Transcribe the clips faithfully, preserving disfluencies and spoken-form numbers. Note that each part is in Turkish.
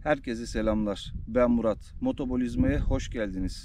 Herkese selamlar. Ben Murat. Motobolizma'ya hoş geldiniz.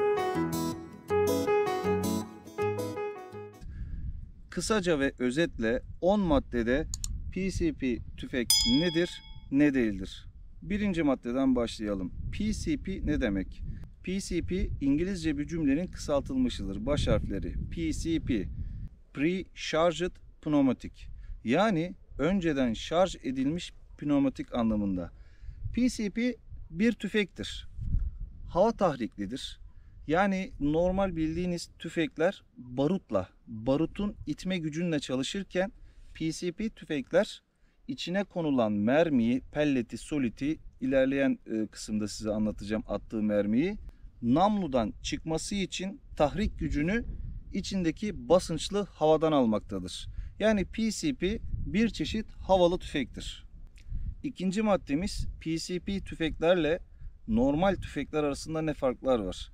Kısaca ve özetle on maddede P C P tüfek nedir, ne değildir? Birinci maddeden başlayalım. P C P ne demek? P C P İngilizce bir cümlenin kısaltılmışıdır. Baş harfleri P C P, Pre-Charged Pneumatic. Yani önceden şarj edilmiş pneumatik anlamında. P C P bir tüfektir. Hava tahriklidir. Yani normal bildiğiniz tüfekler barutla, barutun itme gücünle çalışırken P C P tüfekler içine konulan mermiyi, pelleti, soliti, ilerleyen kısımda size anlatacağım attığı mermiyi, namludan çıkması için tahrik gücünü içindeki basınçlı havadan almaktadır. Yani P C P bir çeşit havalı tüfektir. İkinci maddemiz P C P tüfeklerle normal tüfekler arasında ne farklar var?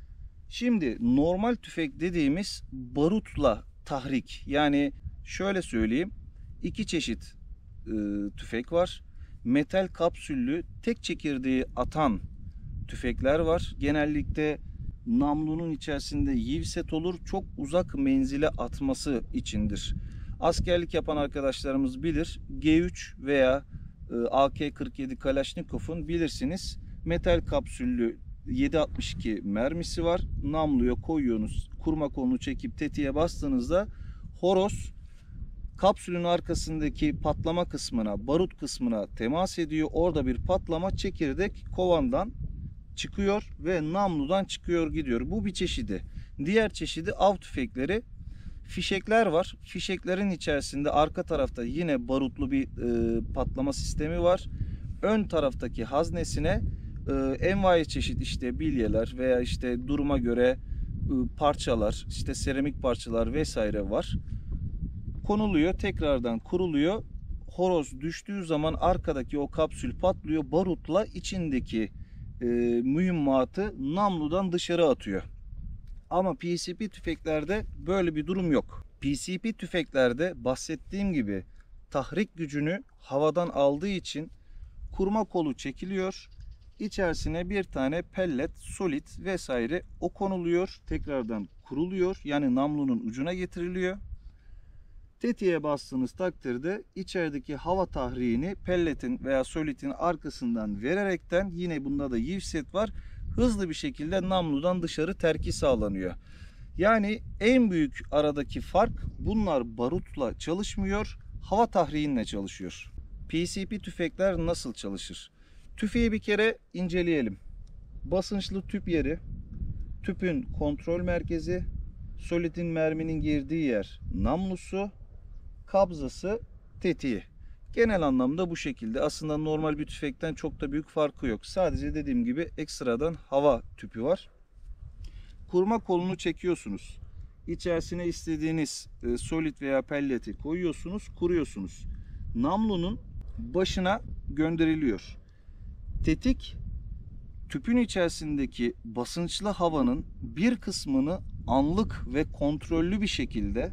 Şimdi normal tüfek dediğimiz barutla tahrik. Yani şöyle söyleyeyim, iki çeşit e, tüfek var. Metal kapsüllü tek çekirdeği atan tüfekler var. Genellikle namlunun içerisinde yivset olur. Çok uzak menzile atması içindir. Askerlik yapan arkadaşlarımız bilir. G üç veya A K kırk yedi Kalashnikov'un bilirsiniz metal kapsüllü yedi altmış iki mermisi var. Namluya koyuyorsunuz. Kurma kolunu çekip tetiğe bastığınızda horoz kapsülün arkasındaki patlama kısmına, barut kısmına temas ediyor. Orada bir patlama, çekirdek kovandan çıkıyor ve namludan çıkıyor gidiyor. Bu bir çeşidi. Diğer çeşidi av tüfekleri. Fişekler var. Fişeklerin içerisinde arka tarafta yine barutlu bir e, patlama sistemi var. Ön taraftaki haznesine e, envai çeşit işte bilyeler veya işte duruma göre e, parçalar, işte seramik parçalar vesaire var. Konuluyor, tekrardan kuruluyor. Horoz düştüğü zaman arkadaki o kapsül patlıyor. Barutla içindeki e, mühimmatı namludan dışarı atıyor. Ama P C P tüfeklerde böyle bir durum yok. P C P tüfeklerde bahsettiğim gibi tahrik gücünü havadan aldığı için kurma kolu çekiliyor. İçerisine bir tane pellet, solit vesaire o konuluyor. Tekrardan kuruluyor. Yani namlunun ucuna getiriliyor. Tetiğe bastığınız takdirde içerideki hava tahriğini pelletin veya solitin arkasından vererekten, yine bunda da yivset var, hızlı bir şekilde namludan dışarı terki sağlanıyor. Yani en büyük aradaki fark, bunlar barutla çalışmıyor, hava tahriğinle çalışıyor. P C P tüfekler nasıl çalışır? Tüfeği bir kere inceleyelim. Basınçlı tüp yeri, tüpün kontrol merkezi, solitin merminin girdiği yer, namlusu, kabzası, tetiği. Genel anlamda bu şekilde. Aslında normal bir tüfekten çok da büyük farkı yok. Sadece dediğim gibi ekstradan hava tüpü var. Kurma kolunu çekiyorsunuz. İçerisine istediğiniz e, solit veya pelleti koyuyorsunuz, kuruyorsunuz. Namlunun başına gönderiliyor. Tetik, tüpün içerisindeki basınçlı havanın bir kısmını anlık ve kontrollü bir şekilde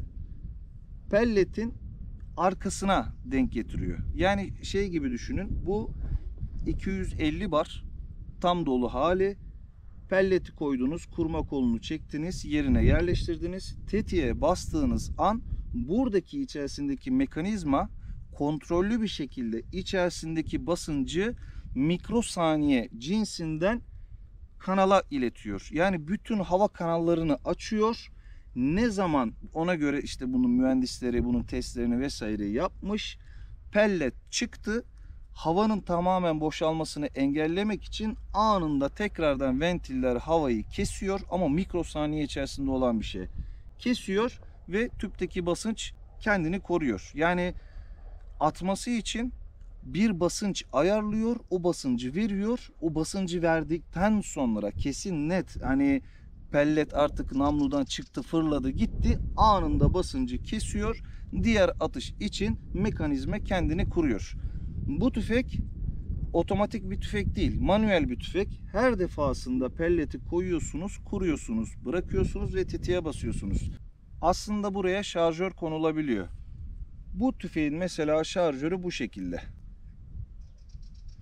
pelletin arkasına denk getiriyor. Yani şey gibi düşünün, bu iki yüz elli bar tam dolu hali, pelleti koydunuz, kurma kolunu çektiniz, yerine yerleştirdiniz, tetiğe bastığınız an buradaki içerisindeki mekanizma kontrollü bir şekilde içerisindeki basıncı mikrosaniye cinsinden kanala iletiyor. Yani bütün hava kanallarını açıyor. Ne zaman, ona göre işte bunun mühendisleri bunun testlerini vesaire yapmış. Pellet çıktı. Havanın tamamen boşalmasını engellemek için anında tekrardan ventiller havayı kesiyor, ama mikrosaniye içerisinde olan bir şey. Kesiyor ve tüpteki basınç kendini koruyor. Yani atması için bir basınç ayarlıyor, o basıncı veriyor. O basıncı verdikten sonra kesin net, hani pellet artık namludan çıktı, fırladı gitti, anında basıncı kesiyor. Diğer atış için mekanizma kendini kuruyor. Bu tüfek otomatik bir tüfek değil, manuel bir tüfek. Her defasında pelleti koyuyorsunuz, kuruyorsunuz, bırakıyorsunuz ve tetiğe basıyorsunuz. Aslında buraya şarjör konulabiliyor. Bu tüfeğin mesela şarjörü bu şekilde.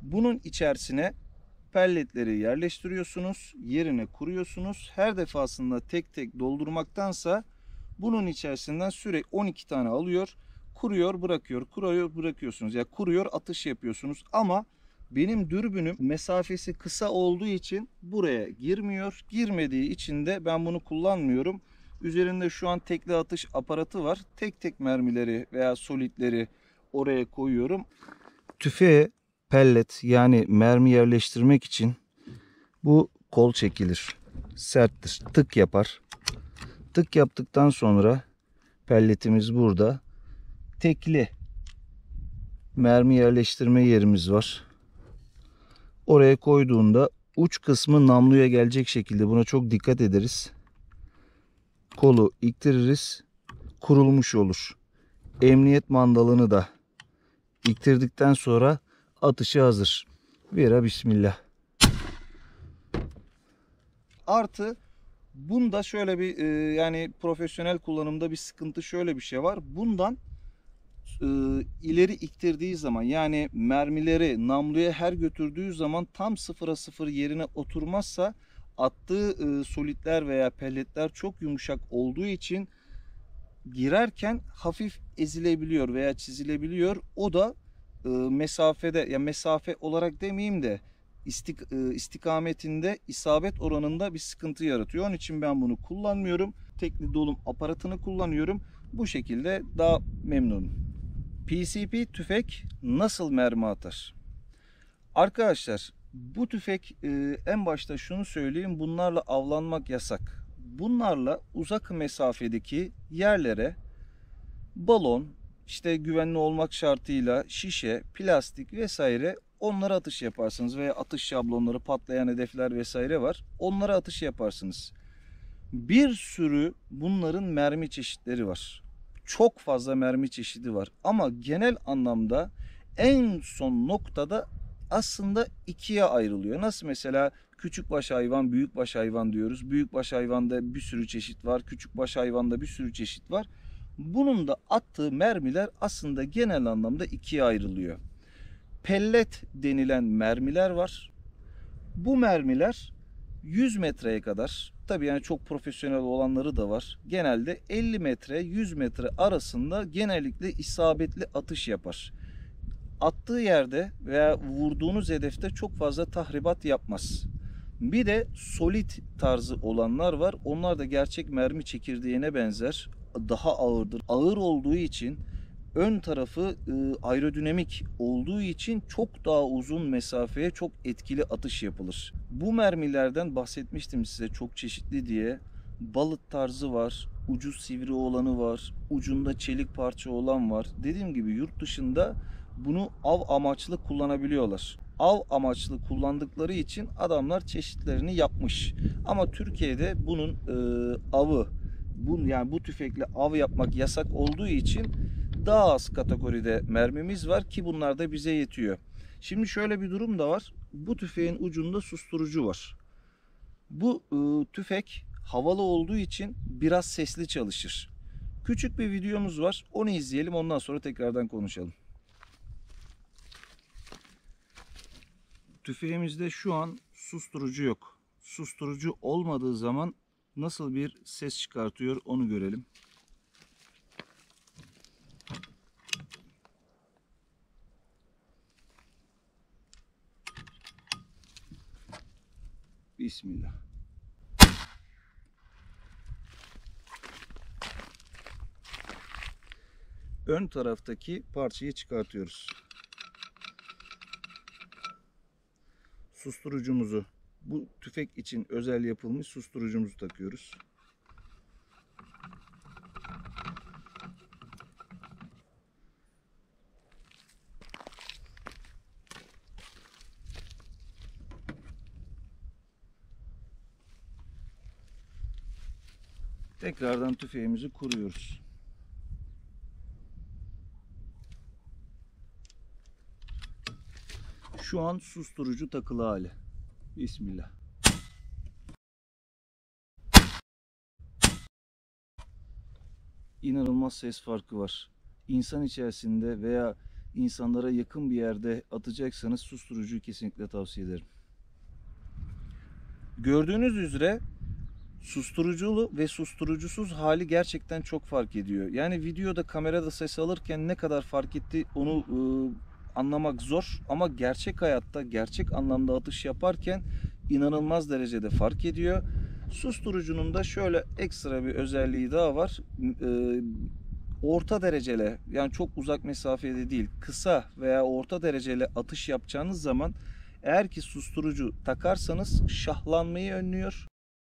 Bunun içerisine pelletleri yerleştiriyorsunuz, yerine kuruyorsunuz. Her defasında tek tek doldurmaktansa bunun içerisinden sürekli on iki tane alıyor, kuruyor, bırakıyor, kuruyor, bırakıyorsunuz. Ya yani kuruyor, atış yapıyorsunuz. Ama benim dürbünüm mesafesi kısa olduğu için buraya girmiyor. Girmediği için de ben bunu kullanmıyorum. Üzerinde şu an tekli atış aparatı var. Tek tek mermileri veya solitleri oraya koyuyorum. Tüfeğe pellet yani mermi yerleştirmek için bu kol çekilir. Serttir. Tık yapar. Tık yaptıktan sonra pelletimiz burada. Tekli mermi yerleştirme yerimiz var. Oraya koyduğunda uç kısmı namluya gelecek şekilde buna çok dikkat ederiz. Kolu iktiririz. Kurulmuş olur. Emniyet mandalını da iktirdikten sonra atışı hazır. Vera bismillah. Artı bunda şöyle bir e, yani profesyonel kullanımda bir sıkıntı, şöyle bir şey var. Bundan e, ileri iktirdiği zaman yani mermileri namluya her götürdüğü zaman tam sıfıra sıfır yerine oturmazsa attığı e, solitler veya pelletler çok yumuşak olduğu için girerken hafif ezilebiliyor veya çizilebiliyor. O da e, mesafede ya mesafe olarak demeyeyim de istik, e, istikametinde isabet oranında bir sıkıntı yaratıyor. Onun için ben bunu kullanmıyorum. Tekli dolum aparatını kullanıyorum. Bu şekilde daha memnunum. P C P tüfek nasıl mermi atar? Arkadaşlar bu tüfek e, en başta şunu söyleyeyim, bunlarla avlanmak yasak. Bunlarla uzak mesafedeki yerlere balon, işte güvenli olmak şartıyla şişe, plastik vesaire onlara atış yaparsınız veya atış şablonları, patlayan hedefler vesaire var. Onlara atış yaparsınız. Bir sürü bunların mermi çeşitleri var. Çok fazla mermi çeşidi var ama genel anlamda en son noktada aslında ikiye ayrılıyor. Nasıl mesela küçükbaş hayvan, büyükbaş hayvan diyoruz. Büyükbaş hayvanda bir sürü çeşit var. Küçükbaş hayvanda bir sürü çeşit var. Bunun da attığı mermiler aslında genel anlamda ikiye ayrılıyor. Pellet denilen mermiler var. Bu mermiler yüz metreye kadar, tabii yani çok profesyonel olanları da var. Genelde elli metre yüz metre arasında genellikle isabetli atış yapar. Attığı yerde veya vurduğunuz hedefte çok fazla tahribat yapmaz. Bir de solit tarzı olanlar var. Onlar da gerçek mermi çekirdeğine benzer. Daha ağırdır. Ağır olduğu için ön tarafı e, aerodinamik olduğu için çok daha uzun mesafeye çok etkili atış yapılır. Bu mermilerden bahsetmiştim size, çok çeşitli diye. Balık tarzı var, ucu sivri olanı var, ucunda çelik parça olan var. Dediğim gibi yurt dışında bunu av amaçlı kullanabiliyorlar. Av amaçlı kullandıkları için adamlar çeşitlerini yapmış. Ama Türkiye'de bunun e, avı, bu yani bu tüfekle av yapmak yasak olduğu için daha az kategoride mermimiz var ki bunlar da bize yetiyor. Şimdi şöyle bir durum da var. Bu tüfeğin ucunda susturucu var. Bu e, tüfek havalı olduğu için biraz sesli çalışır. Küçük bir videomuz var. Onu izleyelim, ondan sonra tekrardan konuşalım. Tüfeğimizde şu an susturucu yok. Susturucu olmadığı zaman nasıl bir ses çıkartıyor onu görelim. Bismillah. Ön taraftaki parçayı çıkartıyoruz. Susturucumuzu, bu tüfek için özel yapılmış susturucumuzu takıyoruz. Tekrardan tüfeğimizi kuruyoruz. Şu an susturucu takılı hali. Bismillah. İnanılmaz ses farkı var. İnsan içerisinde veya insanlara yakın bir yerde atacaksanız susturucuyu kesinlikle tavsiye ederim. Gördüğünüz üzere susturuculu ve susturucusuz hali gerçekten çok fark ediyor. Yani videoda kamerada ses alırken ne kadar fark etti onu e, anlamak zor. Ama gerçek hayatta gerçek anlamda atış yaparken inanılmaz derecede fark ediyor. Susturucunun da şöyle ekstra bir özelliği daha var. E, orta dereceli, yani çok uzak mesafede değil, kısa veya orta dereceli atış yapacağınız zaman eğer ki susturucu takarsanız şahlanmayı önlüyor.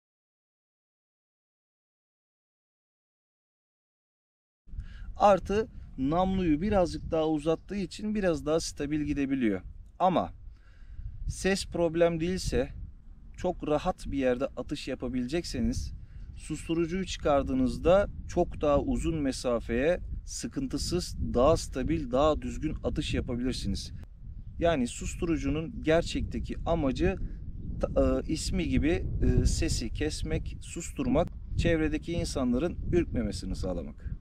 Artı namluyu birazcık daha uzattığı için biraz daha stabil gidebiliyor. Ama ses problem değilse, çok rahat bir yerde atış yapabilecekseniz susturucuyu çıkardığınızda çok daha uzun mesafeye sıkıntısız, daha stabil, daha düzgün atış yapabilirsiniz. Yani susturucunun gerçekteki amacı e, ismi gibi e, sesi kesmek, susturmak, çevredeki insanların ürkmemesini sağlamak.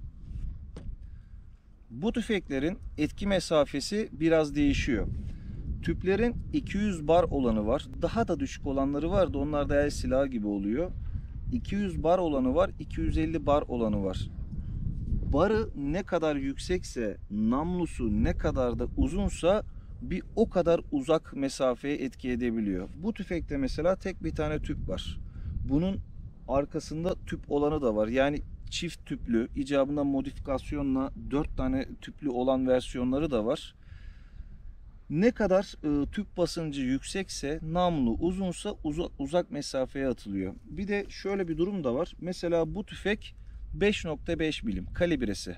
Bu tüfeklerin etki mesafesi biraz değişiyor. Tüplerin iki yüz bar olanı var. Daha da düşük olanları var da onlar da el silahı gibi oluyor. iki yüz bar olanı var, iki yüz elli bar olanı var. Barı ne kadar yüksekse, namlusu ne kadar da uzunsa bir o kadar uzak mesafeye etki edebiliyor. Bu tüfekte mesela tek bir tane tüp var. Bunun arkasında tüp olanı da var. Yani çift tüplü, icabında modifikasyonla dört tane tüplü olan versiyonları da var. Ne kadar e, tüp basıncı yüksekse, namlu uzunsa uzak, uzak mesafeye atılıyor. Bir de şöyle bir durum da var. Mesela bu tüfek beş nokta beş milim kalibresi.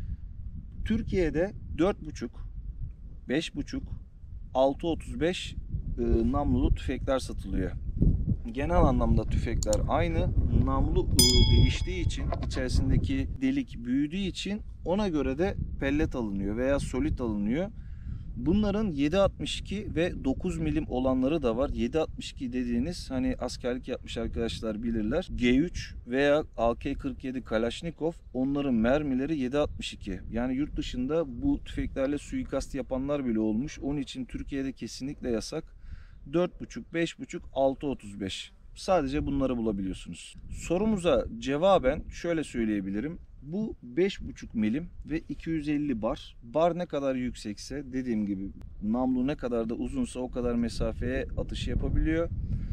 Türkiye'de dört buçuk, beş buçuk, altı otuz beş e, namlulu tüfekler satılıyor. Genel anlamda tüfekler aynı. Namlu e, değiştiği için, içerisindeki delik büyüdüğü için ona göre de pellet alınıyor veya solit alınıyor. Bunların yedi altmış iki ve dokuz milim olanları da var. yedi altmış iki dediğiniz, hani askerlik yapmış arkadaşlar bilirler. G üç veya A K kırk yedi Kalashnikov, onların mermileri yedi altmış iki. Yani yurt dışında bu tüfeklerle suikast yapanlar bile olmuş. Onun için Türkiye'de kesinlikle yasak. dört buçuk, beş buçuk, altı otuz beş. Sadece bunları bulabiliyorsunuz. Sorumuza cevaben şöyle söyleyebilirim. Bu beş buçuk milim ve iki yüz elli bar. Bar ne kadar yüksekse, dediğim gibi namlu ne kadar da uzunsa o kadar mesafeye atış yapabiliyor.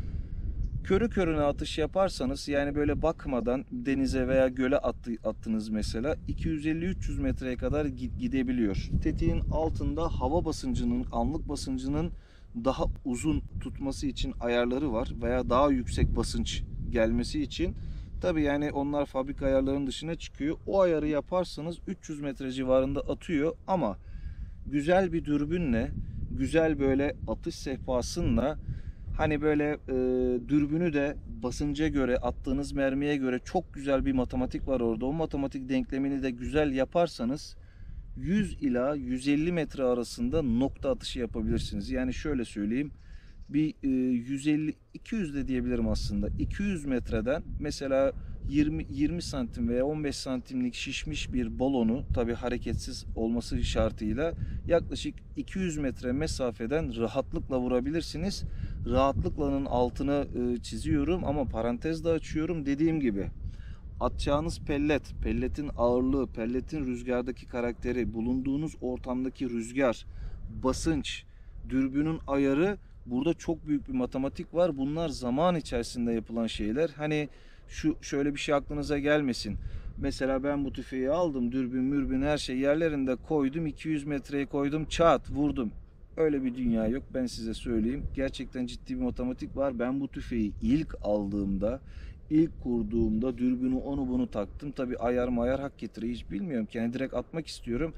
Körü körüne atış yaparsanız, yani böyle bakmadan denize veya göle attı, attınız mesela, iki yüz elli üç yüz metreye kadar gidebiliyor. Tetiğin altında hava basıncının, anlık basıncının daha uzun tutması için ayarları var veya daha yüksek basınç gelmesi için. Tabi yani onlar fabrika ayarlarının dışına çıkıyor. O ayarı yaparsanız üç yüz metre civarında atıyor ama güzel bir dürbünle, güzel böyle atış sehpasıyla, hani böyle e, dürbünü de basınca göre, attığınız mermiye göre çok güzel bir matematik var orada. O matematik denklemini de güzel yaparsanız yüz ila yüz elli metre arasında nokta atışı yapabilirsiniz. Yani şöyle söyleyeyim, bir yüz elli iki yüz de diyebilirim aslında. iki yüz metreden mesela yirmi yirmi santim veya on beş santimlik şişmiş bir balonu, tabi hareketsiz olması şartıyla, yaklaşık iki yüz metre mesafeden rahatlıkla vurabilirsiniz. Rahatlıklanın altını çiziyorum ama parantez de açıyorum. Dediğim gibi atacağınız pellet, pelletin ağırlığı, pelletin rüzgardaki karakteri, bulunduğunuz ortamdaki rüzgar, basınç, dürbünün ayarı, burada çok büyük bir matematik var. Bunlar zaman içerisinde yapılan şeyler. Hani şu şöyle bir şey aklınıza gelmesin. Mesela ben bu tüfeği aldım, dürbün, mürbün her şey yerlerinde koydum, iki yüz metreye koydum, çat vurdum. Öyle bir dünya yok, ben size söyleyeyim. Gerçekten ciddi bir matematik var. Ben bu tüfeği ilk aldığımda, İlk kurduğumda dürbünü onu bunu taktım. Tabi ayar mayar hak getire hiç bilmiyorum. Yani direkt atmak istiyorum.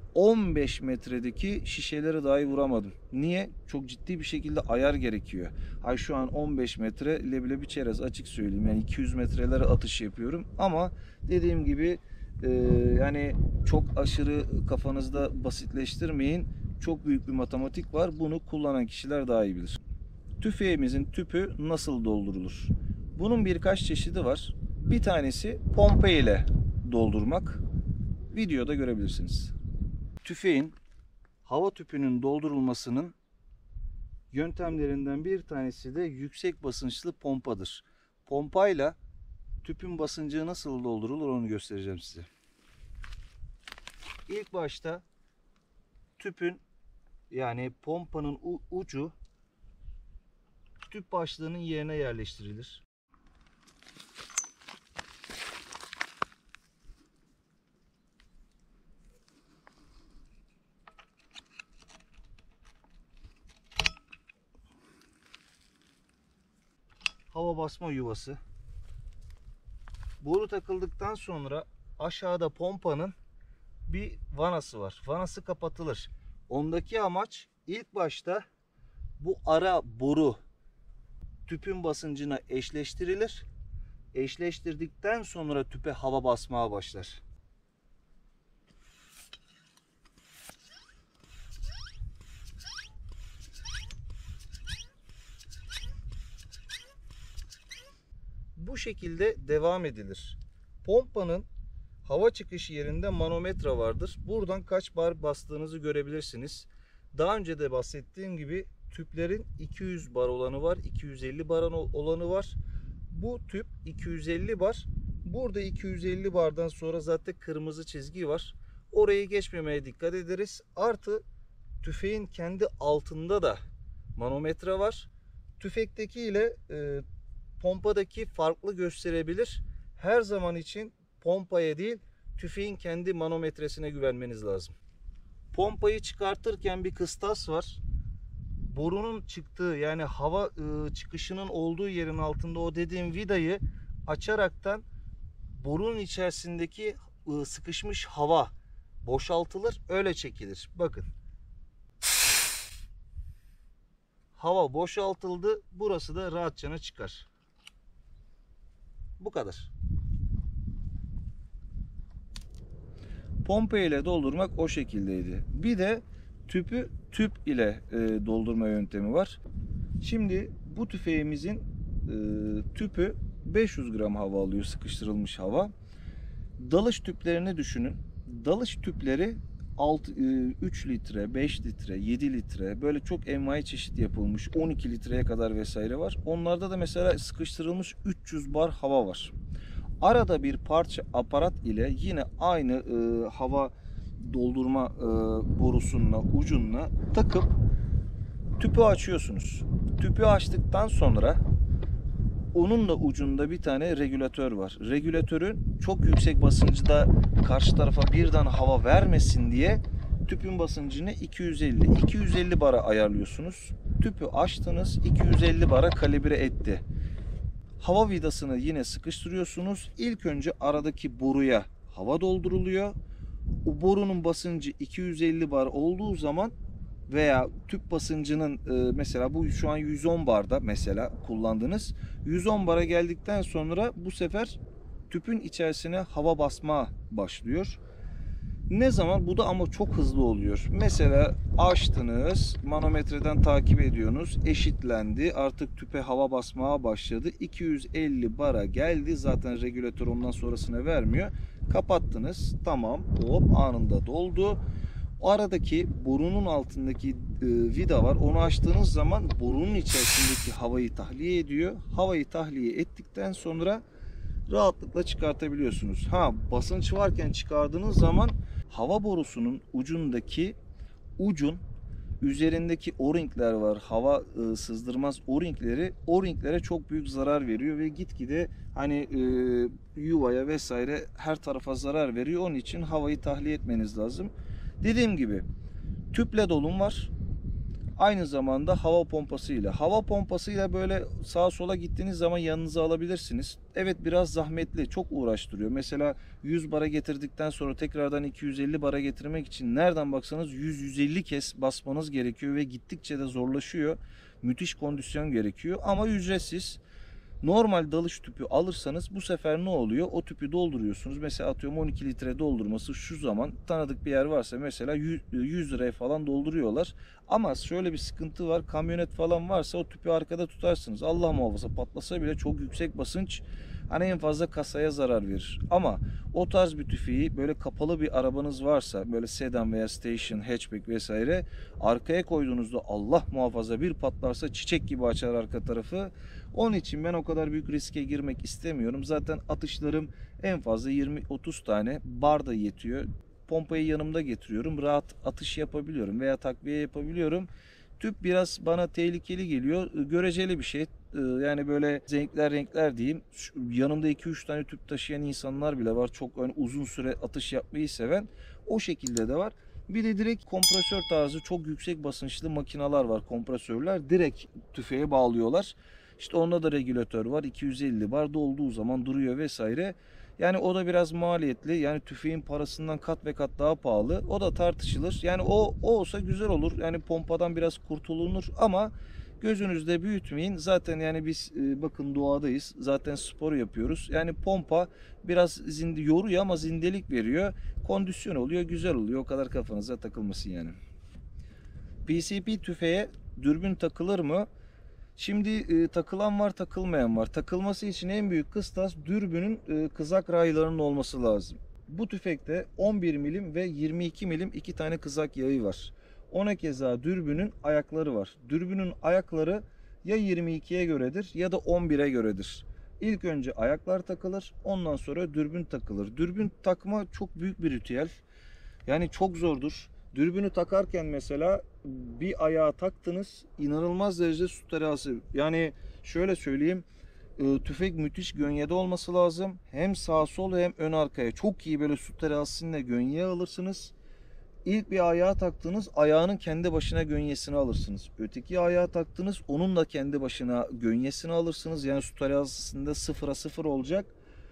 on beş metredeki şişeleri dahi vuramadım. Niye? Çok ciddi bir şekilde ayar gerekiyor. Ay şu an on beş metre leblebi çerez, açık söyleyeyim. Yani iki yüz metrelere atış yapıyorum. Ama dediğim gibi e, yani çok aşırı kafanızda basitleştirmeyin. Çok büyük bir matematik var. Bunu kullanan kişiler daha iyi bilir. Tüfeğimizin tüpü nasıl doldurulur? Bunun birkaç çeşidi var. Bir tanesi pompa ile doldurmak. Videoda görebilirsiniz. Tüfeğin hava tüpünün doldurulmasının yöntemlerinden bir tanesi de yüksek basınçlı pompadır. Pompayla tüpün basıncı nasıl doldurulur onu göstereceğim size. İlk başta tüpün yani pompanın ucu tüp başlığının yerine yerleştirilir. Hava basma yuvası. Boru takıldıktan sonra aşağıda pompanın bir vanası var. Vanası kapatılır. Ondaki amaç ilk başta bu ara boru tüpün basıncına eşleştirilir. Eşleştirdikten sonra tüpe hava basmaya başlar. Bu şekilde devam edilir. Pompanın hava çıkış yerinde manometre vardır. Buradan kaç bar bastığınızı görebilirsiniz. Daha önce de bahsettiğim gibi tüplerin iki yüz bar olanı var, iki yüz elli bar olanı var. Bu tüp iki yüz elli bar. Burada iki yüz elli bardan sonra zaten kırmızı çizgi var. Orayı geçmemeye dikkat ederiz. Artı tüfeğin kendi altında da manometre var. Tüfekteki ile e, pompadaki farklı gösterebilir. Her zaman için pompaya değil, tüfeğin kendi manometresine güvenmeniz lazım. Pompayı çıkartırken bir kıstas var. Borunun çıktığı yani hava ıı, çıkışının olduğu yerin altında o dediğim vidayı açaraktan borunun içerisindeki ıı, sıkışmış hava boşaltılır, öyle çekilir. Bakın. Hava boşaltıldı. Burası da rahatça çıkar. Bu kadar. Pompa ile doldurmak o şekildeydi. Bir de tüpü tüp ile e, doldurma yöntemi var. Şimdi bu tüfeğimizin e, tüpü beş yüz gram hava alıyor, sıkıştırılmış hava. Dalış tüplerini düşünün. Dalış tüpleri üç litre, beş litre, yedi litre böyle çok envai çeşit yapılmış. on iki litreye kadar vesaire var. Onlarda da mesela sıkıştırılmış üç yüz bar hava var. Arada bir parça aparat ile yine aynı e, hava doldurma e, borusunla ucunla takıp tüpü açıyorsunuz. Tüpü açtıktan sonra onun da ucunda bir tane regülatör var. Regülatörün çok yüksek basıncıda karşı tarafa birden hava vermesin diye tüpün basıncını iki yüz elli iki yüz elli bara ayarlıyorsunuz. Tüpü açtınız, iki yüz elli bara kalibre etti. Hava vidasını yine sıkıştırıyorsunuz. İlk önce aradaki boruya hava dolduruluyor. O borunun basıncı iki yüz elli bar olduğu zaman veya tüp basıncının e, mesela bu şu an yüz on barda mesela kullandınız. yüz on bara geldikten sonra bu sefer tüpün içerisine hava basma başlıyor. Ne zaman? Bu da ama çok hızlı oluyor. Mesela açtınız, manometreden takip ediyorsunuz, eşitlendi, artık tüpe hava basmaya başladı. iki yüz elli bara geldi, zaten regülatör ondan sonrasına vermiyor. Kapattınız, tamam, hop anında doldu. O aradaki borunun altındaki e, vida var. Onu açtığınız zaman borunun içerisindeki havayı tahliye ediyor. Havayı tahliye ettikten sonra rahatlıkla çıkartabiliyorsunuz. Ha, basınç varken çıkardığınız zaman hava borusunun ucundaki ucun üzerindeki o-ringler var. Hava e, sızdırmaz o-ringleri. O-ringlere çok büyük zarar veriyor ve gitgide hani e, yuvaya vesaire her tarafa zarar veriyor. Onun için havayı tahliye etmeniz lazım. Dediğim gibi tüple dolum var. Aynı zamanda hava pompasıyla. Hava pompasıyla böyle sağa sola gittiğiniz zaman yanınıza alabilirsiniz. Evet, biraz zahmetli, çok uğraştırıyor. Mesela yüz bara getirdikten sonra tekrardan iki yüz elli bara getirmek için nereden baksanız yüz yüz elli kez basmanız gerekiyor ve gittikçe de zorlaşıyor. Müthiş kondisyon gerekiyor ama ücretsiz. Normal dalış tüpü alırsanız bu sefer ne oluyor? O tüpü dolduruyorsunuz. Mesela atıyorum on iki litre doldurması şu zaman tanıdık bir yer varsa mesela yüz liraya falan dolduruyorlar. Ama şöyle bir sıkıntı var. Kamyonet falan varsa o tüpü arkada tutarsınız. Allah muhafaza patlasa bile çok yüksek basınç Hani en fazla kasaya zarar verir. Ama o tarz bir tüfeği böyle kapalı bir arabanız varsa, böyle sedan veya station, hatchback vesaire, arkaya koyduğunuzda Allah muhafaza bir patlarsa çiçek gibi açar arka tarafı. Onun için ben o kadar büyük riske girmek istemiyorum. Zaten atışlarım en fazla yirmi otuz tane, bar da yetiyor. Pompayı yanımda getiriyorum. Rahat atış yapabiliyorum veya takviye yapabiliyorum. Tüp biraz bana tehlikeli geliyor. Göreceli bir şey. Yani böyle zevkler renkler diyeyim. Yanımda iki üç tane tüp taşıyan insanlar bile var. Çok hani uzun süre atış yapmayı seven. O şekilde de var. Bir de direkt kompresör tarzı çok yüksek basınçlı makineler var, kompresörler. Direkt tüfeğe bağlıyorlar. İşte onda da regülatör var. iki yüz elli bar dolduğu zaman duruyor vesaire. Yani o da biraz maliyetli. Yani tüfeğin parasından kat ve kat daha pahalı. O da tartışılır. Yani o, o olsa güzel olur. Yani pompadan biraz kurtulunur ama gözünüzde büyütmeyin. Zaten yani biz e, bakın doğadayız. Zaten spor yapıyoruz. Yani pompa biraz zinde, yoruyor ama zindelik veriyor. Kondisyon oluyor, güzel oluyor. O kadar kafanıza takılmasın yani. P C P tüfeğe dürbün takılır mı? Şimdi e, takılan var, takılmayan var. Takılması için en büyük kıstas dürbünün e, kızak raylarının olması lazım. Bu tüfekte on bir milim ve yirmi iki milim iki tane kızak yayı var. Ona keza dürbünün ayakları var. Dürbünün ayakları ya yirmi ikiye göredir ya da on bire göredir. İlk önce ayaklar takılır, ondan sonra dürbün takılır. Dürbün takma çok büyük bir ritüel. Yani çok zordur. Dürbünü takarken mesela bir ayağa taktınız, inanılmaz derecede su terası. Yani şöyle söyleyeyim, tüfek müthiş gönyede olması lazım. Hem sağ sol hem ön arkaya çok iyi böyle su terasıyla gönyeye alırsınız. İlk bir ayağa taktınız, ayağının kendi başına gönyesini alırsınız. Öteki ayağa taktınız, onun da kendi başına gönyesini alırsınız. Yani su terasında sıfıra sıfır olacak.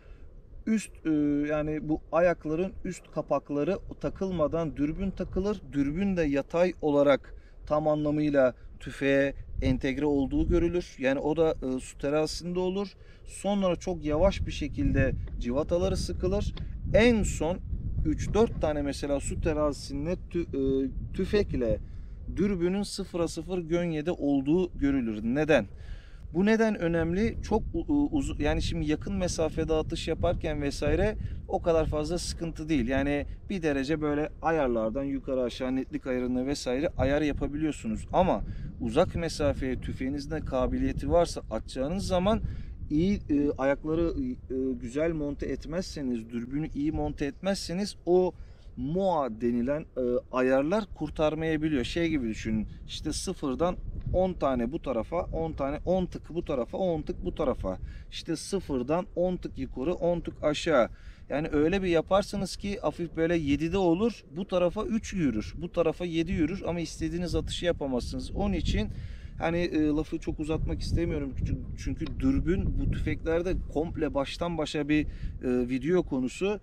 Üst yani bu ayakların üst kapakları takılmadan dürbün takılır. Dürbün de yatay olarak tam anlamıyla tüfeğe entegre olduğu görülür. Yani o da su terazisinde olur. Sonra çok yavaş bir şekilde civataları sıkılır. En son üç dört tane mesela su terazisinde tü, tüfekle dürbünün sıfıra sıfır gönyede olduğu görülür. Neden? Bu neden önemli? Çok uzun, yani şimdi yakın mesafede atış yaparken vesaire o kadar fazla sıkıntı değil. Yani bir derece böyle ayarlardan yukarı aşağı netlik ayarına vesaire ayar yapabiliyorsunuz. Ama uzak mesafeye tüfeğinizde kabiliyeti varsa atacağınız zaman iyi e, ayakları e, güzel monte etmezseniz, dürbünü iyi monte etmezseniz o M O A denilen e, ayarlar kurtarmayabiliyor. Şey gibi düşünün. İşte sıfırdan on tane bu tarafa, on tane on tık bu tarafa, on tık bu tarafa. İşte sıfırdan on tık yukarı, on tık aşağı. Yani öyle bir yaparsınız ki hafif böyle yedide olur. Bu tarafa üç yürür. Bu tarafa yedi yürür ama istediğiniz atışı yapamazsınız. Onun için hani e, lafı çok uzatmak istemiyorum. Çünkü, çünkü dürbün bu tüfeklerde komple baştan başa bir e, video konusu.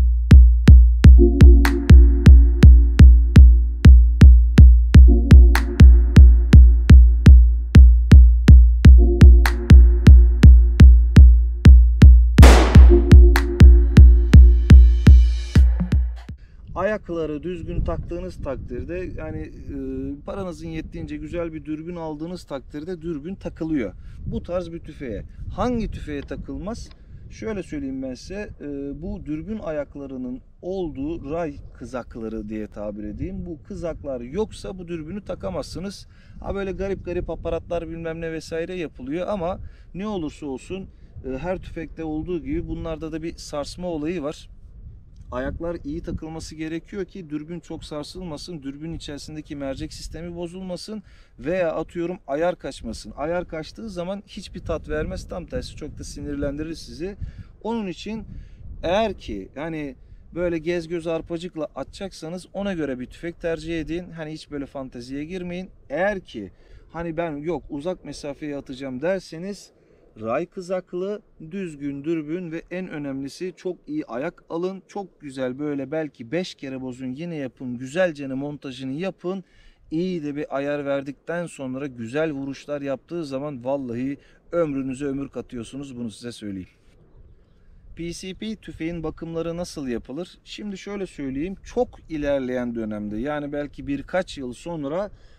Ayakları düzgün taktığınız takdirde yani e, paranızın yettiğince güzel bir dürbün aldığınız takdirde dürbün takılıyor. Bu tarz bir tüfeğe. Hangi tüfeğe takılmaz? Şöyle söyleyeyim ben size. E, bu dürbün ayaklarının olduğu ray kızakları diye tabir edeyim. Bu kızaklar yoksa bu dürbünü takamazsınız. Ha böyle garip garip aparatlar bilmem ne vesaire yapılıyor ama ne olursa olsun e, her tüfekte olduğu gibi bunlarda da bir sarsma olayı var. Ayaklar iyi takılması gerekiyor ki dürbün çok sarsılmasın, dürbün içerisindeki mercek sistemi bozulmasın veya atıyorum ayar kaçmasın. Ayar kaçtığı zaman hiçbir tat vermez, tam tersi çok da sinirlendirir sizi. Onun için eğer ki yani böyle gez göz arpacıkla atacaksanız ona göre bir tüfek tercih edin. Hani hiç böyle fanteziye girmeyin. Eğer ki hani ben yok uzak mesafeye atacağım derseniz ray kızaklı, düzgün dürbün ve en önemlisi çok iyi ayak alın. Çok güzel böyle belki beş kere bozun yine yapın. Güzelce montajını yapın. İyi de bir ayar verdikten sonra güzel vuruşlar yaptığı zaman vallahi ömrünüze ömür katıyorsunuz. Bunu size söyleyeyim. P C P tüfeğin bakımları nasıl yapılır? Şimdi şöyle söyleyeyim. Çok ilerleyen dönemde yani belki birkaç yıl sonra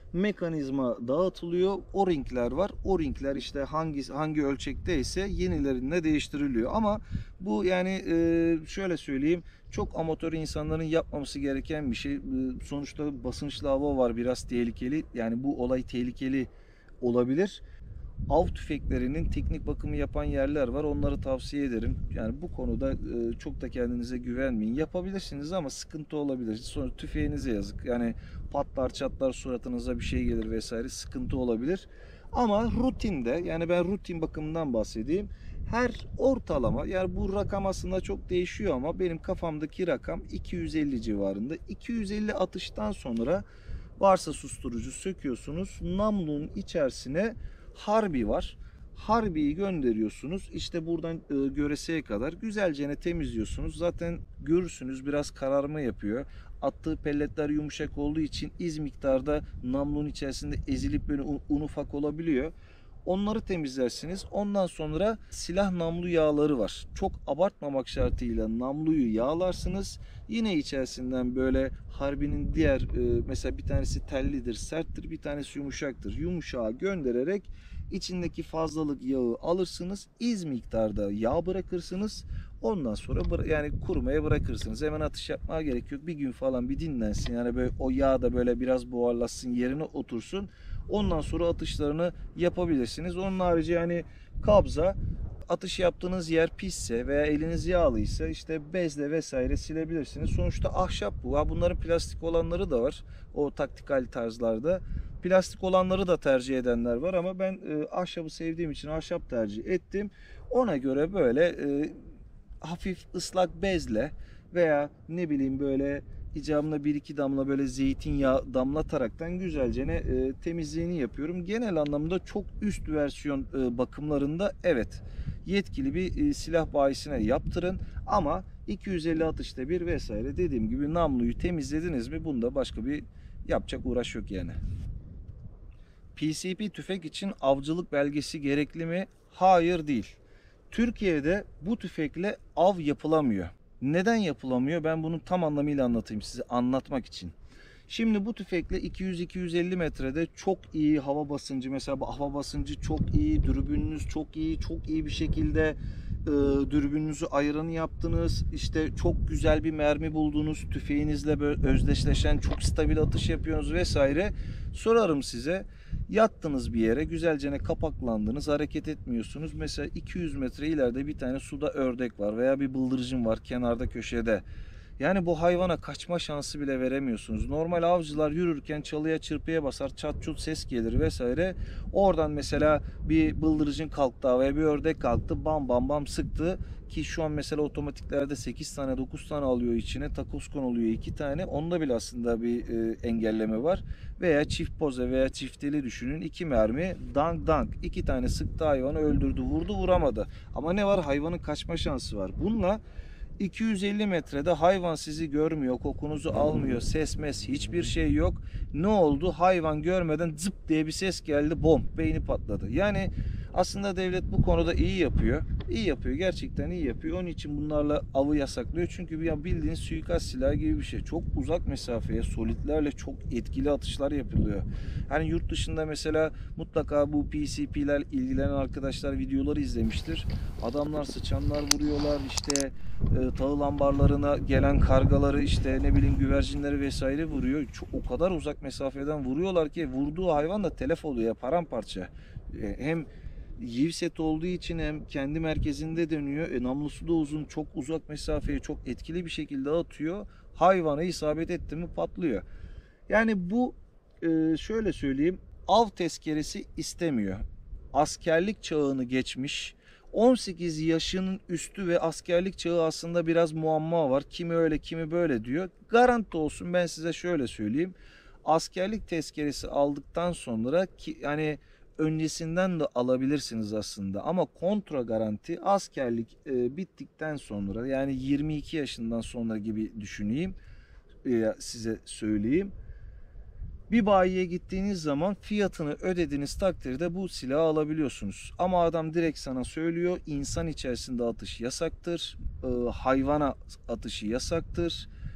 mekanizma dağıtılıyor. O-ringler var. O-ringler işte hangi hangi ölçekteyse yenilerinde değiştiriliyor. Ama bu yani e, şöyle söyleyeyim, çok amatör insanların yapmaması gereken bir şey. Sonuçta basınçlı hava var, biraz tehlikeli. Yani bu olay tehlikeli olabilir. Av tüfeklerinin teknik bakımı yapan yerler var. Onları tavsiye ederim. Yani bu konuda e, çok da kendinize güvenmeyin. Yapabilirsiniz ama sıkıntı olabilir. Sonra tüfeğinize yazık. Yani patlar çatlar, suratınıza bir şey gelir vesaire, sıkıntı olabilir. Ama rutinde, yani ben rutin bakımından bahsedeyim. Her ortalama, yani bu rakam aslında çok değişiyor ama benim kafamdaki rakam iki yüz elli civarında. iki yüz elli atıştan sonra varsa susturucu söküyorsunuz. Namlunun içerisine harbi var. Harbiyi gönderiyorsunuz. İşte buradan e, göreseye kadar güzelce temizliyorsunuz. Zaten görürsünüz biraz kararma yapıyor. Attığı pelletler yumuşak olduğu için iz miktarda namlunun içerisinde ezilip böyle un, un ufak olabiliyor. Onları temizlersiniz. Ondan sonra silah namlu yağları var. Çok abartmamak şartıyla namluyu yağlarsınız. Yine içerisinden böyle harbinin diğer e, mesela bir tanesi tellidir, serttir, bir tanesi yumuşaktır. Yumuşağı göndererek içindeki fazlalık yağı alırsınız. İz miktarda yağ bırakırsınız. Ondan sonra yani kurumaya bırakırsınız. Hemen atış yapmaya gerek yok. Bir gün falan bir dinlensin. Yani böyle o yağ da böyle biraz buharlaşsın, yerine otursun. Ondan sonra atışlarını yapabilirsiniz. Onun harici yani kabza, atış yaptığınız yer pisse veya eliniz yağlıysa işte bezle vesaire silebilirsiniz. Sonuçta ahşap bu. Ha, bunların plastik olanları da var. O taktikal tarzlarda. Plastik olanları da tercih edenler var ama ben e, ahşabı sevdiğim için ahşap tercih ettim. Ona göre böyle e, hafif ıslak bezle veya ne bileyim böyle icabına bir iki damla böyle zeytinyağı damlataraktan güzelce e, temizliğini yapıyorum. Genel anlamda çok üst versiyon e, bakımlarında evet yetkili bir e, silah bayisine yaptırın ama iki yüz elli atışta bir vesaire dediğim gibi namluyu temizlediniz mi bunda başka bir yapacak uğraş yok yani. P C P tüfek için avcılık belgesi gerekli mi? Hayır, değil. Türkiye'de bu tüfekle av yapılamıyor. Neden yapılamıyor? Ben bunu tam anlamıyla anlatayım size, anlatmak için. Şimdi bu tüfekle iki yüz iki yüz elli metrede çok iyi hava basıncı, mesela bu hava basıncı çok iyi, dürbününüz çok iyi, çok iyi bir şekilde e, dürbününüzü ayarını yaptınız. İşte çok güzel bir mermi buldunuz, tüfeğinizle böyle özdeşleşen çok stabil atış yapıyorsunuz vesaire. Sorarım size, yattınız bir yere, güzelce ne kapaklandınız, hareket etmiyorsunuz. Mesela iki yüz metre ileride bir tane suda ördek var veya bir bıldırcın var kenarda köşede. Yani bu hayvana kaçma şansı bile veremiyorsunuz. Normal avcılar yürürken çalıya çırpıya basar, çat çut ses gelir vesaire. Oradan mesela bir bıldırcın kalktı veya bir ördek kalktı, bam bam bam sıktı. Ki şu an mesela otomatiklerde sekiz tane dokuz tane alıyor içine, takoskon oluyor iki tane. Onda bile aslında bir e, engelleme var. Veya çift poze veya çifteli düşünün, iki mermi dank dank, iki tane sıktı, hayvanı öldürdü, vurdu vuramadı. Ama ne var, hayvanın kaçma şansı var. Bununla iki yüz elli metrede hayvan sizi görmüyor, kokunuzu almıyor, ses mes hiçbir şey yok. Ne oldu? Hayvan görmeden zıp diye bir ses geldi, bom, beyni patladı. Yani aslında devlet bu konuda iyi yapıyor. İyi yapıyor, gerçekten iyi yapıyor. Onun için bunlarla avı yasaklıyor. Çünkü bir bildiğin suikast silahı gibi bir şey. Çok uzak mesafeye solitlerle çok etkili atışlar yapılıyor. Hani yurt dışında mesela mutlaka bu P C P'ler ilgilenen arkadaşlar videoları izlemiştir. Adamlar sıçanlar vuruyorlar, işte e, tahıl ambarlarına gelen kargaları, işte ne bileyim güvercinleri vesaire vuruyor. Çok, o kadar uzak mesafeden vuruyorlar ki vurduğu hayvan da telef oluyor, paramparça. E, hem yiv set olduğu için hem kendi merkezinde dönüyor. E, namlusu da uzun, çok uzak mesafeye çok etkili bir şekilde atıyor. Hayvana isabet etti mi patlıyor. Yani bu e, şöyle söyleyeyim, av tezkeresi istemiyor. Askerlik çağını geçmiş, on sekiz yaşının üstü ve askerlik çağı aslında biraz muamma var. Kimi öyle kimi böyle diyor. Garanti olsun, ben size şöyle söyleyeyim. Askerlik tezkeresi aldıktan sonra ki yani öncesinden de alabilirsiniz aslında ama kontra garanti askerlik e, bittikten sonra, yani yirmi iki yaşından sonra gibi düşüneyim, e, size söyleyeyim. Bir bayiye gittiğiniz zaman fiyatını ödediğiniz takdirde bu silahı alabiliyorsunuz. Ama adam direkt sana söylüyor, insan içerisinde atış yasaktır, e, hayvana atışı yasaktır.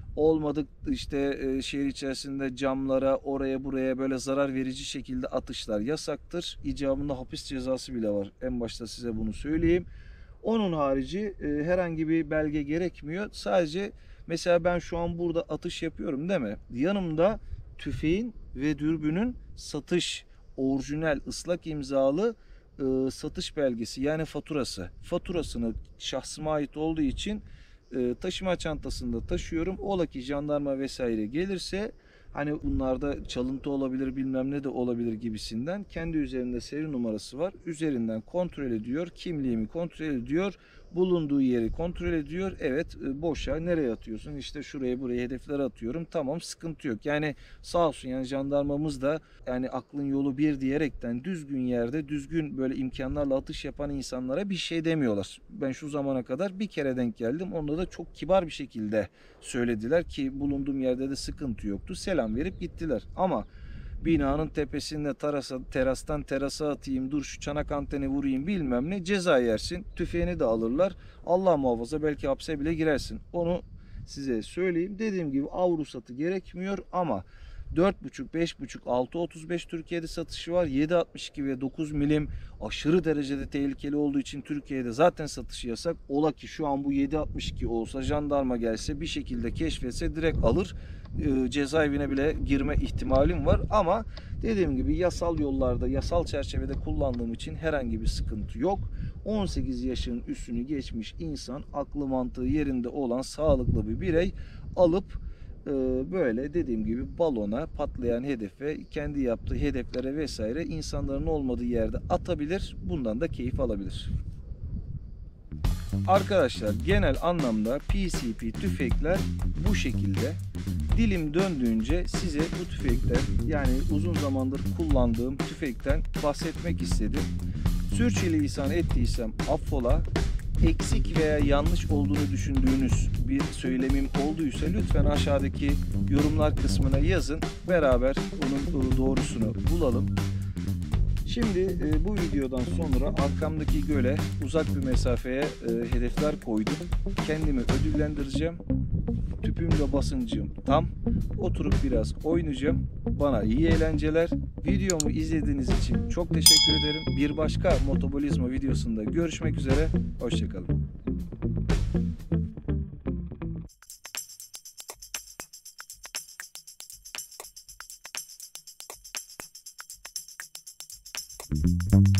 Olmadık işte e, şehir içerisinde camlara, oraya buraya böyle zarar verici şekilde atışlar yasaktır. İcabında hapis cezası bile var. En başta size bunu söyleyeyim. Onun harici e, herhangi bir belge gerekmiyor. Sadece mesela ben şu an burada atış yapıyorum değil mi? Yanımda tüfeğin ve dürbünün satış, orijinal ıslak imzalı e, satış belgesi, yani faturası. Faturasını şahsıma ait olduğu için e, taşıma çantasında taşıyorum. Ola ki jandarma vesaire gelirse, hani bunlarda çalıntı olabilir, bilmem ne de olabilir gibisinden, kendi üzerinde seri numarası var. Üzerinden kontrol ediyor. Kimliğimi kontrol ediyor. Bulunduğu yeri kontrol ediyor. Evet, e, boşa nereye atıyorsun? İşte şuraya buraya hedeflere atıyorum. Tamam, sıkıntı yok. Yani sağ olsun, yani jandarmamız da yani aklın yolu bir diyerekten düzgün yerde düzgün böyle imkanlarla atış yapan insanlara bir şey demiyorlar. Ben şu zamana kadar bir kere denk geldim. Onda da çok kibar bir şekilde söylediler ki bulunduğum yerde de sıkıntı yoktu. Selam verip gittiler. Ama binanın tepesinde terasa, terastan terasa atayım, dur şu çanak anteni vurayım bilmem ne, ceza yersin. Tüfeğini de alırlar. Allah muhafaza, belki hapse bile girersin. Onu size söyleyeyim. Dediğim gibi av ruhsatı gerekmiyor ama dört buçuk, beş buçuk, altı otuz beş Türkiye'de satışı var. yedi altmış iki ve dokuz milim aşırı derecede tehlikeli olduğu için Türkiye'de zaten satışı yasak. Ola ki şu an bu yedi altmış iki olsa, jandarma gelse bir şekilde keşfetse direkt alır. E, cezaevine bile girme ihtimalim var. Ama dediğim gibi yasal yollarda, yasal çerçevede kullandığım için herhangi bir sıkıntı yok. on sekiz yaşın üstünü geçmiş insan, aklı mantığı yerinde olan sağlıklı bir birey alıp böyle dediğim gibi balona, patlayan hedefe, kendi yaptığı hedeflere vesaire insanların olmadığı yerde atabilir. Bundan da keyif alabilir. Arkadaşlar, genel anlamda P C P tüfekler bu şekilde. Dilim döndüğünce size bu tüfekten, yani uzun zamandır kullandığım tüfekten bahsetmek istedim. Sürçülisan ettiysem affola. Eksik veya yanlış olduğunu düşündüğünüz bir söylemim olduysa lütfen aşağıdaki yorumlar kısmına yazın. Beraber onun doğrusunu bulalım. Şimdi bu videodan sonra arkamdaki göle uzak bir mesafeye hedefler koydum. Kendimi ödüllendireceğim. Tüpümle basıncım tam. Oturup biraz oynayacağım. Bana iyi eğlenceler. Videomu izlediğiniz için çok teşekkür ederim. Bir başka Motobolizmo videosunda görüşmek üzere. Hoşçakalın. Thank you.